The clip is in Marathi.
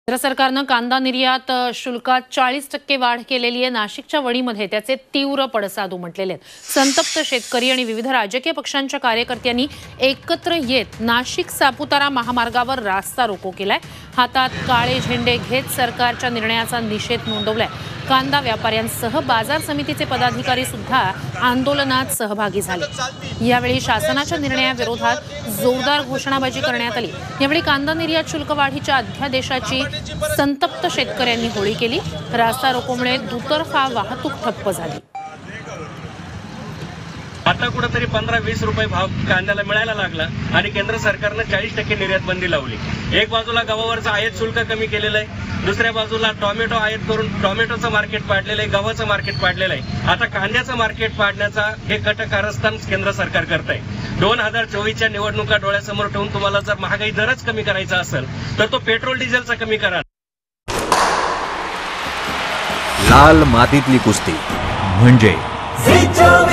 केंद्र सरकारनं कांदा निर्यात शुल्कात 40% वाढ केलेली आहे। नाशिकच्या वणीमध्ये त्याचे तीव्र पडसाद उमटलेले आहेत। संतप्त शेतकरी आणि विविध राजकीय पक्षांच्या कार्यकर्त्यांनी एकत्र येत नाशिक सापुतारा महामार्गावर रास्ता रोको केलाय। हातात काळे झेंडे घेत सरकारच्या निर्णयाचा निषेध नोंदवलाय। कांदा व्यापाऱ्यांसह बाजार समितीचे पदाधिकारी सुद्धा आंदोलनात सहभागी झाले। यावेळी शासनाच्या निर्णयाविरोधात जोरदार घोषणाबाजी करण्यात आली। यावेळी कांदा निर्यात शुल्क वाढीच्या अध्यादेशाची संतप्त शेतकऱ्यांनी होळी केली। रास्ता रोकोमुळे दुतर्फा वाहतूक ठप्प झाली। आता कुठेतरी 15-20 रुपये भाव कांद्याला मिळायला लागला आणि केंद्र सरकारने 40% निर्यात बंदी लावली। एक बाजूला गव्हावरचं आयात शुल्क कमी केलेलं आहे, दुसऱ्या बाजूला टोमॅटो आयात करून टोमॅटोचं मार्केट पाडलेलं आहे, गव्हाचं मार्केट पाडलेलं आहे। आता कांद्याचं मार्केट पाडण्याचा हे कटकारस्थान केंद्र सरकार करत आहे। 2024च्या निवडणुका डोळ्यासमोर ठेवून तुम्हाला जर महागाई दरच कमी करायचा असेल तर तो पेट्रोल डिझेलचा कमी करा। लाल मातीतली कुस्ती म्हणजे